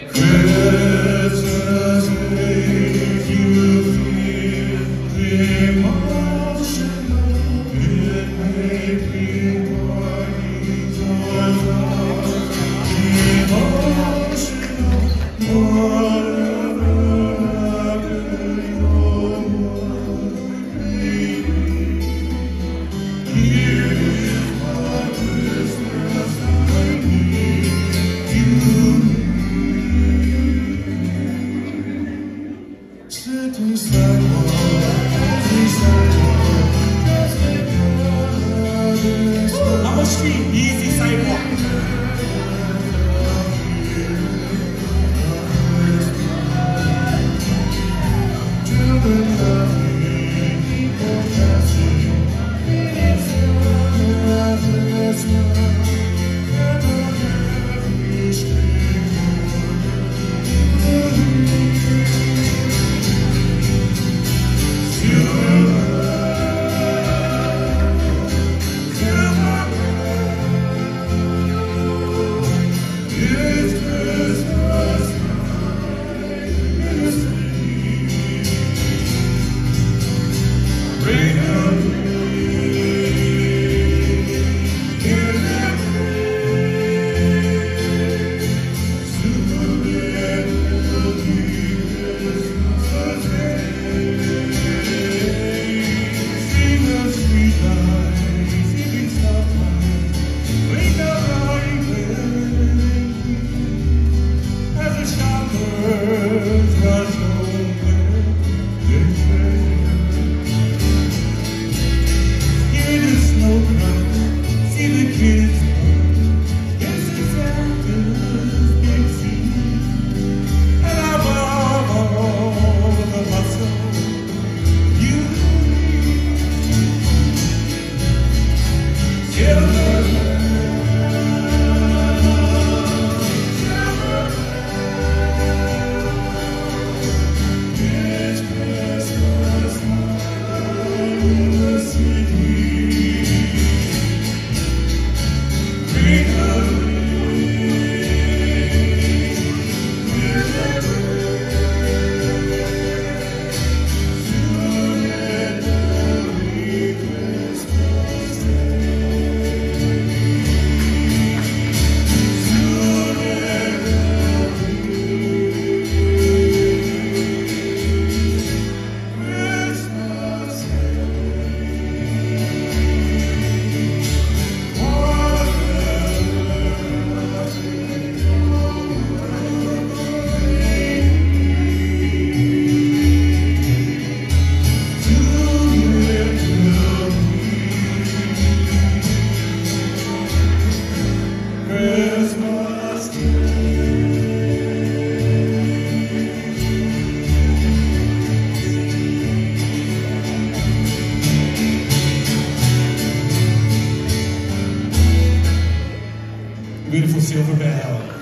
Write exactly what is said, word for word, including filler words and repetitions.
Christmas makes you feel emotional. It may be parties or songs, emotional, whatever happens, oh baby, here is my Christmas. I need you. Sitting sidewalk, sidewalk. How much street? Easy sidewalk. Children laughing, people dancing. It's Christmas, and on every street Beautiful Silver Bell.